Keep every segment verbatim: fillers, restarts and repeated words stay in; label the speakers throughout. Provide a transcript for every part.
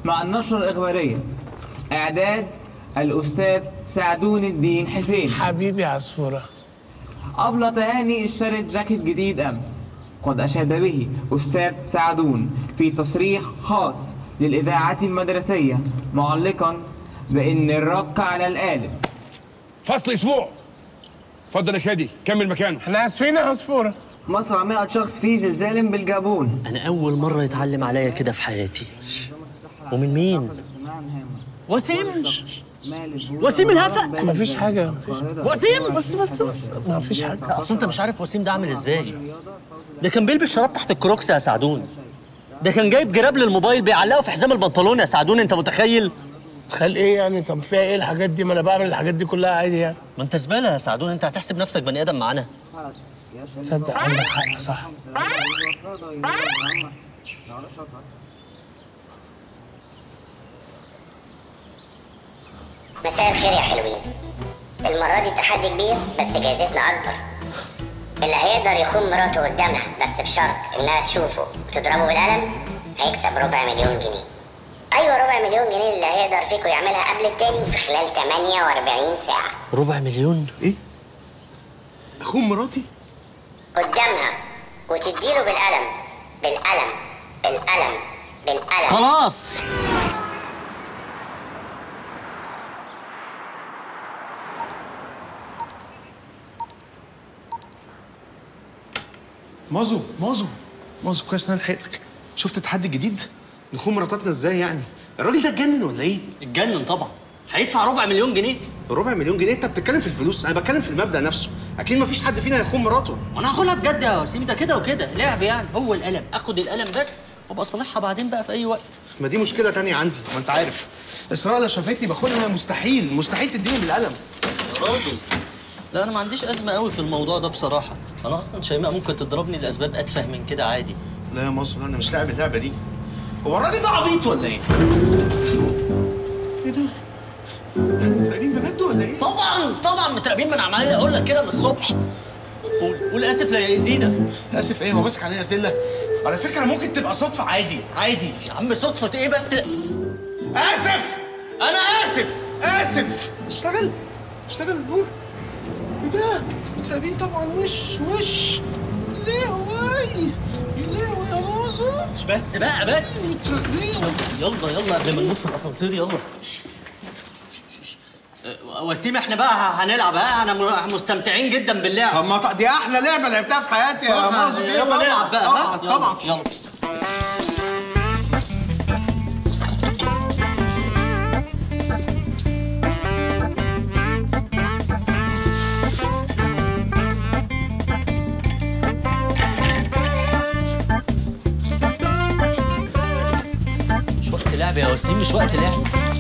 Speaker 1: مع النشرة الإخبارية. إعداد الأستاذ سعدون الدين حسين.
Speaker 2: حبيبي عصفورة.
Speaker 1: أبلة تهاني اشترت جاكيت جديد أمس، قد أشاد به أستاذ سعدون في تصريح خاص للإذاعة المدرسية، معلقا بأن الرق على القالب.
Speaker 3: فصل أسبوع. اتفضل يا شادي، كمل مكانه.
Speaker 2: احنا آسفين يا عصفورة.
Speaker 4: مصر مئة شخص في زلزال بالجابون.
Speaker 5: أنا أول مرة يتعلم عليا كده في حياتي. ومن مين؟ وسيم؟ وسيم الهفق؟
Speaker 2: مفيش حاجة.
Speaker 5: وسيم؟
Speaker 2: بس بس بس مفيش حاجة.
Speaker 5: أصل أنت مش عارف وسيم ده عامل إزاي. ده كان بيلبس شراب تحت الكروكس يا سعدون. ده كان جايب جراب للموبايل بيعلقه في حزام البنطلون يا سعدون، أنت متخيل؟
Speaker 2: تخيل إيه يعني؟ طب فيها إيه الحاجات دي؟ ما أنا بعمل الحاجات دي كلها عادي يعني.
Speaker 5: ما أنت زبالة يا سعدون، أنت هتحسب نفسك بني آدم معانا.
Speaker 2: تصدق عندك حق صح.
Speaker 6: مساء الخير يا حلوين. المرة دي تحدي كبير بس جايزتنا أكبر. اللي هيقدر يخون مراته قدامها بس بشرط إنها تشوفه وتضربه بالقلم هيكسب ربع مليون جنيه. أيوة ربع مليون جنيه اللي هيقدر فيكم يعملها قبل التاني في خلال ثمانية وأربعين ساعة.
Speaker 5: ربع مليون؟
Speaker 7: إيه؟ أخون مراتي؟
Speaker 6: قدامها وتديله بالقلم بالقلم بالقلم بالقلم.
Speaker 5: خلاص.
Speaker 7: مازو مازو مازو كويس ان انا لحقتك. شفت التحدي الجديد؟ نخون مراتاتنا ازاي يعني؟ الراجل ده اتجنن ولا ايه؟
Speaker 5: اتجنن طبعا. هيدفع ربع مليون جنيه.
Speaker 7: ربع مليون جنيه؟ انت بتتكلم في الفلوس، انا بتكلم في المبدأ نفسه. اكيد مفيش حد فينا هيخون مراته.
Speaker 5: وانا هاخدها بجد يا وسيم، ده كده وكده لعب يعني. هو القلم اخد القلم بس وابقى اصالحها بعدين بقى في اي وقت.
Speaker 7: ما دي مشكله تانية عندي، ما انت عارف. اسراء لو شافتني باخدها مستحيل مستحيل تديني بالقلم.
Speaker 5: يا راجل لا انا ما عنديش ازمه قوي في الموضوع ده بصراحه. انا اصلا شيماء ممكن تضربني لاسباب اتفه من كده عادي.
Speaker 7: لا يا مازو لا، انا مش لاعب اللعبه دي. هو الراجل ده عبيط ولا ايه؟ ايه ده؟ احنا متراقبين بجد ولا ايه؟
Speaker 5: طبعا طبعا متراقبين، ما انا عمال اقول لك كده من الصبح. قول قول اسف ليزيدا.
Speaker 7: اسف ايه؟ هو ماسك علينا سله؟ على فكره ممكن تبقى صدفه عادي عادي.
Speaker 5: يا عم صدفه ايه بس؟
Speaker 7: اسف انا اسف اسف. اشتغل اشتغل نور. ايه ده؟ متراقبين طبعا. وش وش لهوي لهوي يا مازو.
Speaker 5: مش بس بقى بس.
Speaker 7: متراقبين.
Speaker 5: يلا يلا قبل ما نموت في الاسانسير يلا. وسيم احنا بقى هنلعب ها؟ انا مستمتعين جدا باللعب.
Speaker 7: طب ما دي احلى لعبه لعبتها في حياتي يا مازو.
Speaker 5: يلا نلعب بقى.
Speaker 7: طبعا طبعا
Speaker 5: يلا. مش وقت لعب يا وسيم، مش وقت لعب.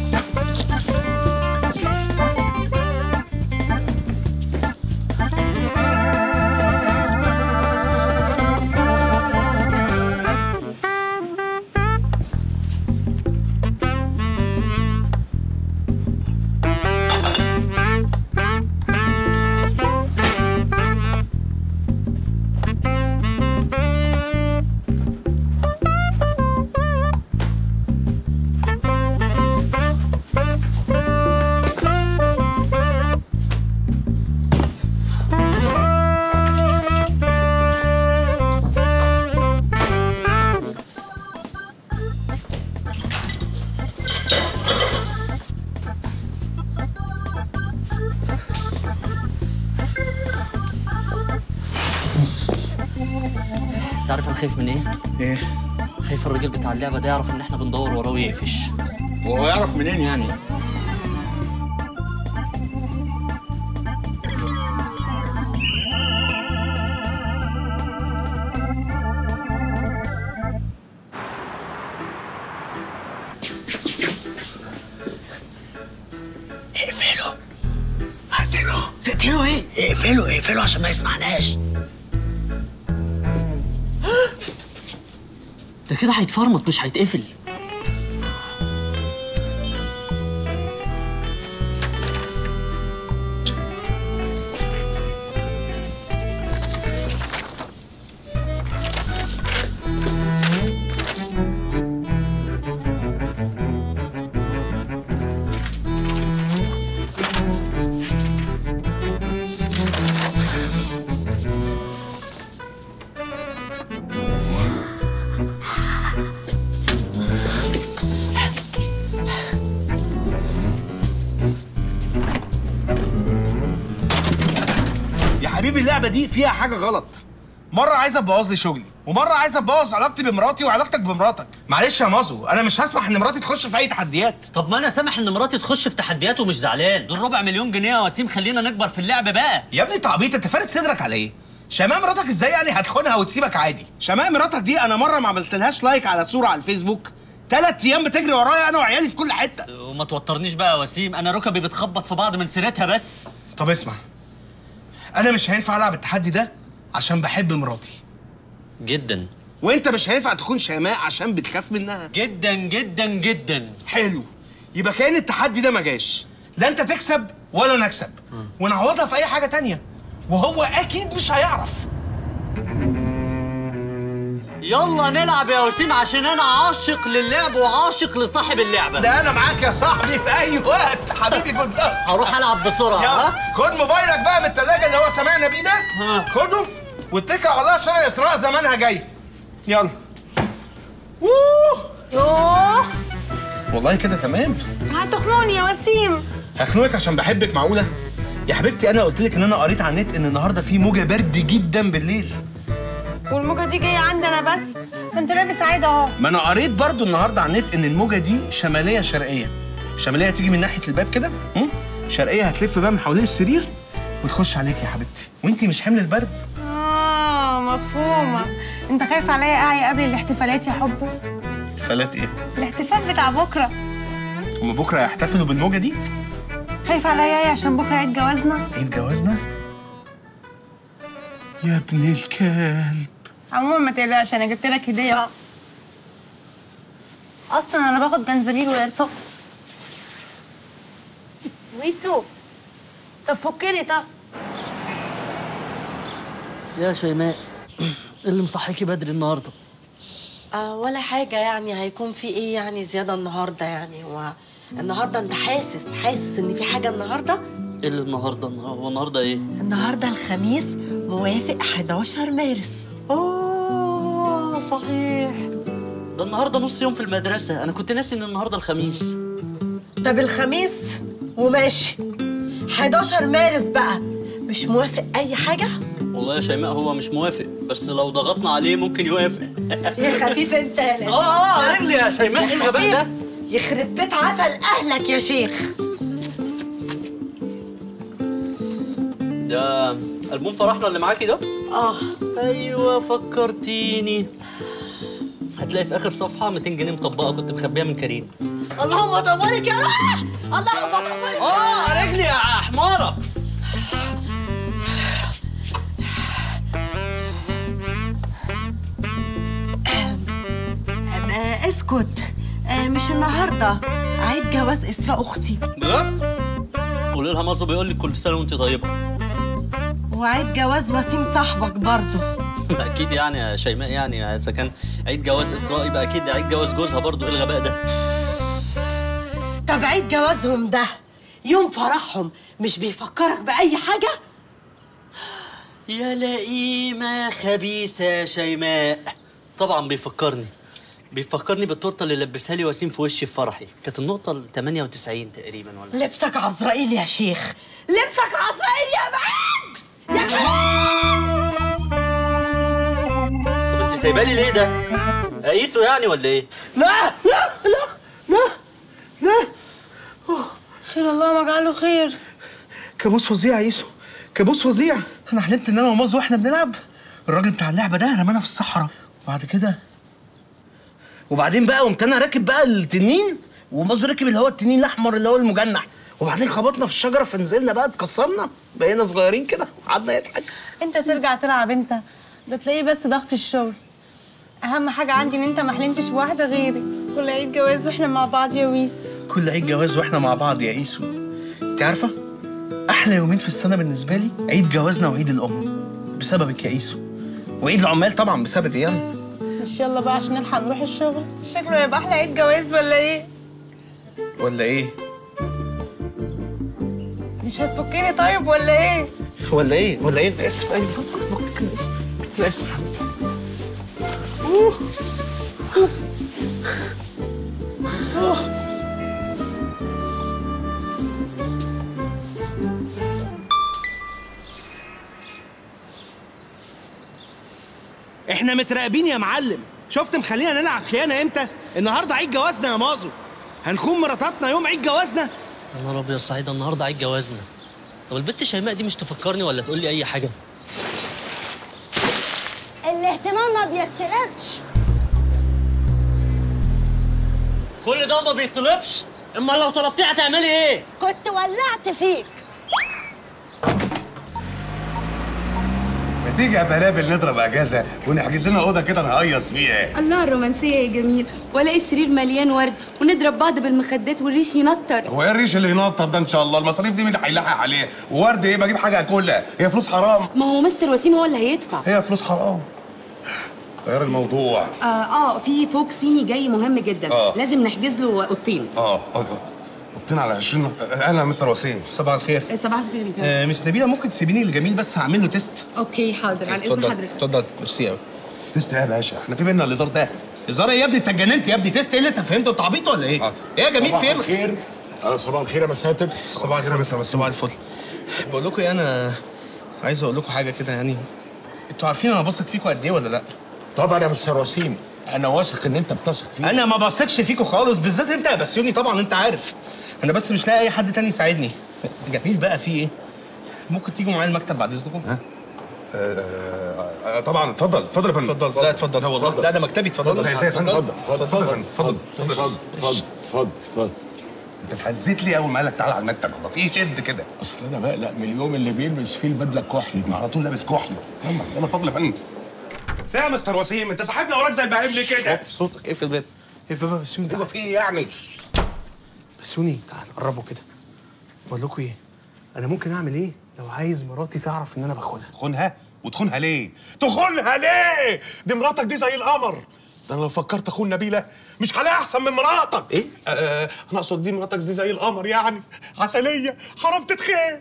Speaker 5: انت عارف انا خايف من ايه؟
Speaker 7: ايه؟
Speaker 5: خايف الراجل بتاع اللعبه ده يعرف ان احنا بندور وراه ويقفش.
Speaker 7: وهو يعرف منين يعني؟
Speaker 5: اقفله. اقتله. تقتله ايه؟ اقفله اقفله عشان ما يسمعناش. ده كده هيتفرمط مش هيتقفل.
Speaker 7: حبيبي اللعبه دي فيها حاجه غلط. مره عايزه تبوظ لي شغلي، ومره عايزه تبوظ علاقتي بمراتي وعلاقتك بمراتك. معلش يا مازو، انا مش هسمح ان مراتي تخش في اي تحديات.
Speaker 5: طب ما انا سامح ان مراتي تخش في تحديات ومش زعلان، دول ربع مليون جنيه يا وسيم، خلينا نكبر في اللعب بقى.
Speaker 7: يا ابني انت عبيط، انت فارد صدرك على ايه؟ شماء مراتك ازاي يعني هتخونها وتسيبك عادي؟ شماء مراتك دي انا مره ما عملتلهاش لايك على صوره على الفيسبوك، ثلاث ايام بتجري ورايا انا وعيالي في كل حته.
Speaker 5: وما توترنيش بقى يا وسيم، انا ركبي بتخبط في بعض من سيرتها بس.
Speaker 7: طب اسمع، انا مش هينفع العب التحدي ده عشان بحب مراتي
Speaker 5: جدا.
Speaker 7: وانت مش هينفع تكون شماء عشان بتخاف منها
Speaker 5: جدا جدا جدا.
Speaker 7: حلو، يبقى كأن التحدي ده ما جاش، لا انت تكسب ولا نكسب، ونعوضها في اي حاجه تانية، وهو اكيد مش هيعرف.
Speaker 5: يلا نلعب يا وسيم عشان انا عاشق للعب وعاشق لصاحب اللعبه.
Speaker 7: ده انا معاك يا صاحبي في اي وقت حبيبي. كنت
Speaker 5: هروح العب بسرعه.
Speaker 7: ها خد موبايلك بقى من الثلاجه اللي هو سامعنا بيه ده،
Speaker 5: ها.
Speaker 7: خده واتكل على الله عشان اسراء زمانها جاي. يلا. اوه
Speaker 8: يوه
Speaker 7: والله كده تمام.
Speaker 8: هتخنقني يا وسيم.
Speaker 7: هخنقك عشان بحبك؟ معقوله يا حبيبتي؟ انا قلت لك ان انا قريت على النت ان النهارده في موجه برد جدا بالليل.
Speaker 8: والموجة دي جاية عندنا بس، انت لابس عادي اهو.
Speaker 7: ما انا قريت برضو النهارده على النت ان الموجه دي شماليه شرقيه. شماليه هتيجي من ناحيه الباب كده، شرقيه هتلف بقى من حوالين السرير وتخش عليك يا حبيبتي، وانتي مش حمل البرد.
Speaker 8: اه مفهومة. انت خايف عليا اعيا قبل الاحتفالات يا حبو؟
Speaker 7: احتفالات ايه؟
Speaker 8: الاحتفال بتاع بكرة.
Speaker 7: هما بكره هيحتفلوا بالموجه دي؟
Speaker 8: خايف عليا ايه عشان بكرة عيد جوازنا؟
Speaker 7: عيد جوازنا؟ يا ابن الكلب.
Speaker 8: عموما ما تقلقش، انا جبت لك هدية. اصلا انا باخد جنزبيل وقرفة. ويسو طب فكني. طب
Speaker 9: يا شيماء، اللي مصحيكي بدري النهارده؟
Speaker 10: آه ولا حاجة يعني، هيكون في ايه يعني زيادة النهاردة يعني؟ هو النهاردة انت حاسس حاسس ان في حاجة النهاردة؟
Speaker 9: ايه اللي النهارده؟ هو النهارده ايه؟
Speaker 10: النهاردة الخميس موافق حداشر مارس.
Speaker 9: اوه صحيح، ده النهارده نص يوم في المدرسة، انا كنت ناسي ان النهارده الخميس.
Speaker 10: طب الخميس وماشي، حداشر مارس بقى مش موافق اي حاجة؟
Speaker 9: والله يا شيماء هو مش موافق، بس لو ضغطنا عليه ممكن يوافق.
Speaker 10: يا خفيف انت يا
Speaker 9: اه اه رجلي يا شيماء، ايه الغباء ده؟
Speaker 10: يخرب بيت عسل اهلك يا شيخ.
Speaker 9: ده ألبوم فرحنا اللي معاكي ده؟
Speaker 10: اه
Speaker 9: ايوه فكرتيني. هتلاقي في اخر صفحه مئتين جنيه مطبقه كنت مخبيها من كريم.
Speaker 10: اللهم طولك يا روح، اللهم طولك.
Speaker 9: اه رجلي يا حماره.
Speaker 10: آه اسكت، آه مش النهارده عيد جواز اسراء اختي؟
Speaker 9: بجد؟ قولي لها مازو بيقول لك كل سنه وانت طيبه.
Speaker 10: وعيد جواز وسيم صاحبك برضه.
Speaker 9: اكيد يعني يا شيماء، يعني اذا كان عيد جواز اسراء يبقى اكيد عيد جواز جوزها برضه، ايه الغباء ده؟
Speaker 10: طب عيد جوازهم ده يوم فرحهم مش بيفكرك بأي حاجة؟
Speaker 9: يا لئيمة خبيثة يا شيماء. طبعا بيفكرني بيفكرني بالتورته اللي لبسها لي وسيم في وشي في فرحي، كانت النقطة ال ثمانية وتسعين تقريبا ولا.
Speaker 10: لبسك عزرائيل يا شيخ، لبسك عزرائيل يا بعيد يا كريم.
Speaker 9: طب انت سايبالي ليه ده؟ قيسه يعني ولا ايه؟
Speaker 7: لا لا لا لا لا.
Speaker 8: خير اللهم اجعله خير.
Speaker 7: كابوس فظيع يا يسو، كابوس فظيع. انا حلمت ان انا ومازو واحنا بنلعب الراجل بتاع اللعبه ده رمانا في الصحراء، وبعد كده وبعدين بقى قمت انا راكب بقى التنين ومازو ركب اللي هو التنين الاحمر اللي هو المجنح، وبعدين خبطنا في الشجره فنزلنا بقى اتكسرنا، بقينا صغيرين كده وقعدنا نضحك.
Speaker 8: انت ترجع تلعب انت، ده تلاقيه بس ضغط الشغل. اهم حاجه عندي ان انت ما حلمتش بواحده غيري. كل عيد جواز واحنا مع بعض يا ويسو.
Speaker 7: كل عيد جواز واحنا مع بعض يا ايسو. انت عارفه احلى يومين في السنه بالنسبه لي عيد جوازنا وعيد الام بسببك يا ايسو، وعيد العمال طبعا بسببي يعني.
Speaker 8: مش يلا بقى عشان نلحق نروح الشغل؟ شكله هيبقى احلى عيد جواز ولا ايه؟
Speaker 7: ولا ايه؟
Speaker 8: مش هتفكني طيب ولا ايه؟
Speaker 7: ولا ايه؟ ولا ايه؟ انا اسف. ايوه فكك. انا اسف، انا اسف حبيبتي. اوه اوه احنا متراقبين يا معلم. شفت مخلينا نلعب خيانه امتى؟ النهارده عيد جوازنا يا مازو. هنخون مراتاتنا يوم عيد جوازنا.
Speaker 5: يا نهار ابيض سعيد، النهارده عيد جوازنا. طب البت شيماء دي مش تفكرني ولا تقول لي اي حاجه؟
Speaker 11: الاهتمام ما بيتطلبش.
Speaker 5: كل ده ما بيطلبش؟ اما لو طلبتيه هتعملي ايه؟
Speaker 11: كنت ولعت فيك.
Speaker 12: ما تيجي يا بلابل نضرب اجازه ونحجز لنا اوضه كده نهيص فيها.
Speaker 13: الله الرومانسيه يا جميل، والاقي السرير مليان ورد ونضرب بعض بالمخدات والريش ينطر.
Speaker 12: هو ايه الريش اللي ينطر ده ان شاء الله؟ المصاريف دي مين اللي هيلاحق عليها؟ وورد ايه؟ بجيب حاجه اكلها، هي فلوس حرام.
Speaker 13: ما هو مستر وسيم هو اللي هيدفع.
Speaker 12: هي فلوس حرام. غير الموضوع.
Speaker 13: اه اه في فوق صيني جاي مهم جدا.
Speaker 12: آه.
Speaker 13: لازم نحجز له اوضتين.
Speaker 12: اه اوضتين على عشرين. اهلا يا مستر وسيم.
Speaker 7: صباح الخير.
Speaker 13: صباح الخير.
Speaker 7: آه مس نبيله ممكن تسيبيني الجميل بس هعمل له تيست.
Speaker 13: اوكي حاضر، عن اذن حضرتك.
Speaker 7: اتفضل. ميرسي قوي.
Speaker 12: تيست ايه يا باشا؟ احنا في بينا الهزار ده.
Speaker 7: هزار ايه يا ابني؟ انت اتجننت يا ابني؟ تيست ايه اللي انت فهمته؟ انت عبيط ولا ايه؟ ايه يا جميل؟
Speaker 3: صباح
Speaker 7: فين؟
Speaker 3: الخير. آه صباح الخير يا مساتر.
Speaker 7: صباح الخير يا مساتر. صباح الفل. بقول لكم ايه، انا عايز اقول لكم حاجه كده يعني. انتوا عارفين انا بثق فيكم قد ايه ولا لا؟
Speaker 3: طبعا يا مستر وسيم، انا واثق ان انت بتثق فيا.
Speaker 7: انا ما بثقش فيكم خالص، بالذات انت يا بسيوني. طبعا انت عارف. انا بس مش لاقي اي حد تاني يساعدني. جميل بقى في ايه؟ ممكن تيجوا معايا المكتب بعد اذنكم؟
Speaker 12: ها؟ آه آه طبعا. اتفضل اتفضل يا فندم.
Speaker 7: اتفضل. لا اتفضل. لا والله. لا ده مكتبي. اتفضل.
Speaker 12: اتفضل اتفضل اتفضل اتفضل
Speaker 3: اتفضل اتفضل اتفضل اتفضل.
Speaker 12: انت اتهزيت لي اول ما قالك تعالى على المكتب. والله في شد كده.
Speaker 3: اصل انا بقلق من اليوم اللي بيلبس فيه البدله الكحلي دي.
Speaker 12: على طول لابس كحلي. يلا يلا اتفضل يا فندم. فين يا مستر وسيم؟ انت صاحبنا وراك زي البهايم ليه كده؟
Speaker 7: صوتك. اقفل الباب. اقفل الباب يا بسيوني.
Speaker 12: هو في ايه يعني؟
Speaker 7: بسيوني تعال قربوا كده. بقول لكم ايه؟ انا ممكن اعمل ايه لو عايز مراتي تعرف ان انا بخونها؟
Speaker 12: تخونها؟ وتخونها ليه؟ تخونها ليه؟ دي مراتك دي زي القمر. ده انا لو فكرت اخون نبيله مش هلاقي احسن من مراتك.
Speaker 7: ايه؟
Speaker 12: آه انا اقصد دي مراتك دي زي القمر يعني، عسليه، حرام تتخان.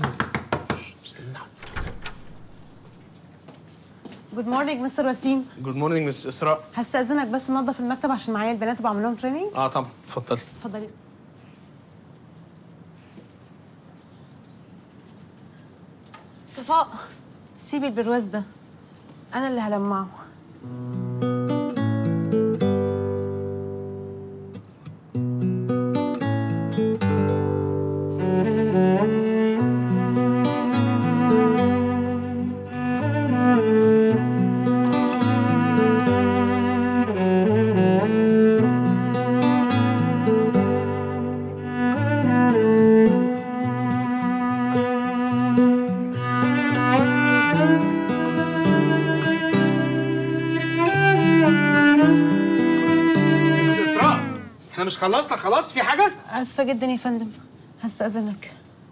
Speaker 8: جود مورنينج مستر وسيم.
Speaker 7: جود مورنينج مس اسراء.
Speaker 8: هستأذنك بس ننظف المكتب عشان معايا البنات وبعمل لهم تريننج.
Speaker 7: اه طبعا. اتفضلي.
Speaker 8: اتفضلي. صفاء سيبي البرواز ده، انا اللي هلمعه.
Speaker 7: مش خلصنا خلاص؟ في حاجة؟
Speaker 8: اسفة جدا يا فندم، هستأذنك.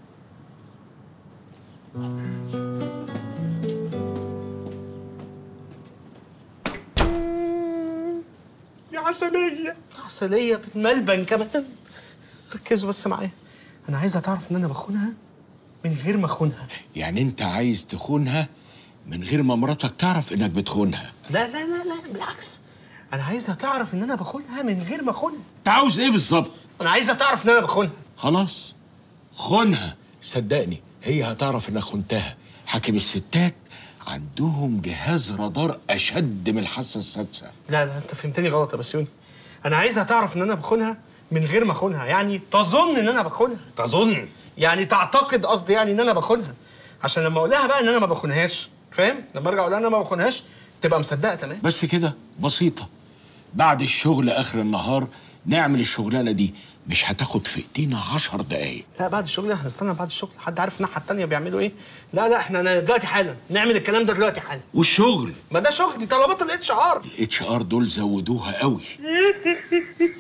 Speaker 7: يا عسلية. عسلية بالملبن كمان. ركزوا بس معايا. أنا عايزها تعرف إن أنا بخونها من غير ما أخونها.
Speaker 3: يعني أنت عايز تخونها من غير ما مراتك تعرف إنك بتخونها؟
Speaker 7: لا لا لا لا بالعكس. أنا عايزها تعرف إن أنا بخونها من غير ما أخونها.
Speaker 3: أنت عاوز إيه بالظبط؟
Speaker 7: أنا عايزها تعرف إن أنا بخونها.
Speaker 3: خلاص خونها، صدقني هي هتعرف إنك خنتها. حاكم الستات عندهم جهاز رادار أشد من الحاسة السادسة.
Speaker 7: لا لا أنت فهمتني غلط يا بسيوني. أنا عايزها تعرف إن أنا بخونها من غير ما أخونها، يعني تظن إن أنا بخونها.
Speaker 12: تظن؟
Speaker 7: يعني تعتقد قصدي يعني إن أنا بخونها، عشان لما أقول لها بقى إن أنا ما بخونهاش، فاهم؟ لما أرجع أقول لها إن أنا ما بخونهاش تبقى مصدقة تمام.
Speaker 3: بس كده بسيطة. بعد الشغل آخر النهار نعمل الشغلانة دي، مش هتاخد في ايدينا عشر دقايق.
Speaker 7: لا بعد الشغل هنستنى بعد الشغل، حد عارف الناحية التانية بيعملوا ايه؟ لا لا احنا دلوقتي حالا نعمل الكلام ده دلوقتي حالا.
Speaker 3: والشغل؟
Speaker 7: ما ده شغل، دي طلبات الاتش ار.
Speaker 3: الاتش ار دول زودوها قوي.